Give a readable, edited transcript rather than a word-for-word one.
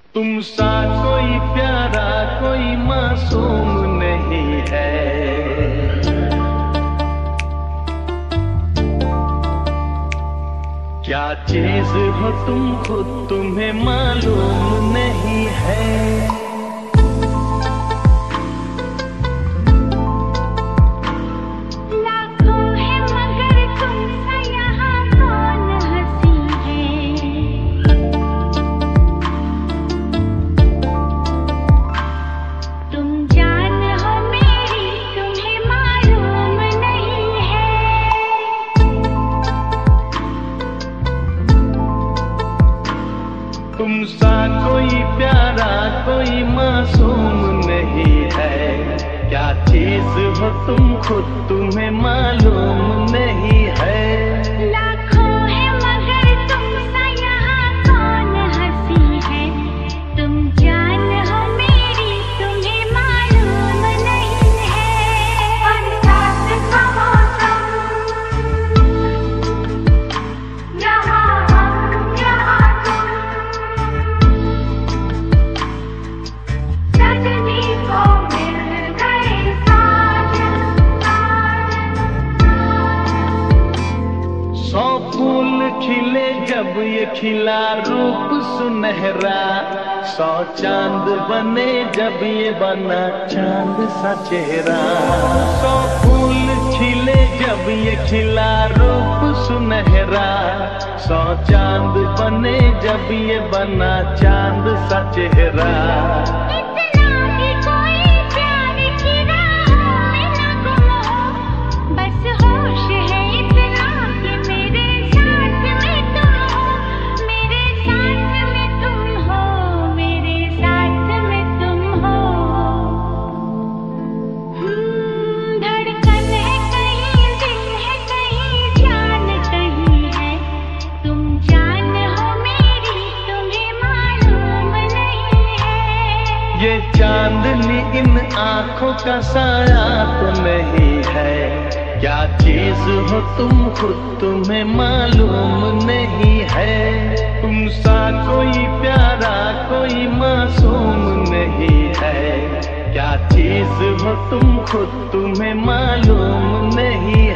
तुम सा कोई प्यारा कोई मासूम नहीं है। क्या चीज हो तुम खुद तुम्हें मालूम नहीं है। तुम सा कोई प्यारा कोई मासूम नहीं है। क्या चीज हो तुम खुद तुम्हें मालूम नहीं है। लाखों है मगर तुम सा यहाँ कौन हंसी है। तुम जान हो मेरी तुम्हें मालूम नहीं है। बरसात का मौसम यहाँ हम यहाँ तुम सजनी को मिल गए साजन सौ फूल खिले जब ये खिला रूप सुनहरा। सौ चांद बने जब ये बना चांद सा चेहरा। सौ फूल खिले जब ये खिला रूप सुनहरा। सौ चांद बने जब ये बना चांद सा चेहरा। इतना भी कोई प्यार की राहों में न गुम हो। बस होश है इतना कि मेरे साथ में तुम हो। मेरे साथ में तुम हो। मेरे साथ में तुम हो। धड़कन है कहीं दिल है कहीं जान कहीं है। तुम जान हो मेरी तुम्हें मालूम नहीं है। ये चांदनी इन आँखों का साया तो नहीं है। क्या चीज हो तुम खुद तुम्हें मालूम नहीं है। तुम सा कोई प्यारा कोई मासूम नहीं है। क्या चीज हो तुम खुद तुम्हें मालूम नहीं